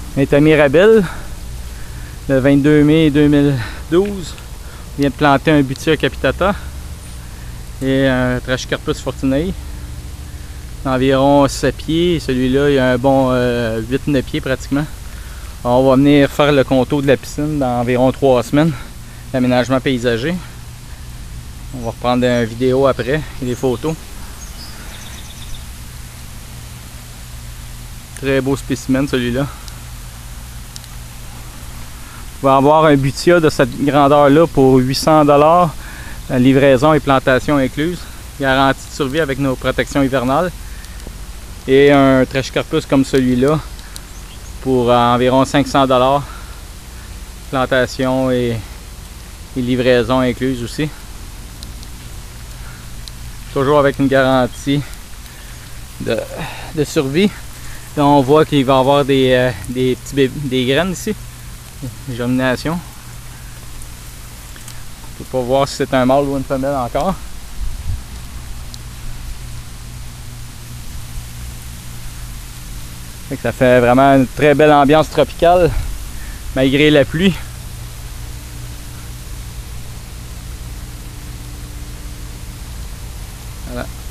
On est à Mirabel, le 22 mai 2012. On vient de planter un Butia capitata et un Trachycarpus fortunei d'environ 7 pieds. Celui-là, il a un bon 8-9 pieds pratiquement. Alors, on va venir faire le contour de la piscine dans environ 3 semaines. L'aménagement paysager. On va reprendre une vidéo après et des photos. Très beau spécimen celui-là. On va avoir un Butia de cette grandeur-là pour 800 $, livraison et plantation incluse. Garantie de survie avec nos protections hivernales. Et un Trachycarpus comme celui-là pour environ 500 $, plantation et livraison incluse aussi. Toujours avec une garantie de survie. Là, on voit qu'il va y avoir des graines ici, des germinations. On ne peut pas voir si c'est un mâle ou une femelle encore. Ça fait vraiment une très belle ambiance tropicale malgré la pluie. Voilà.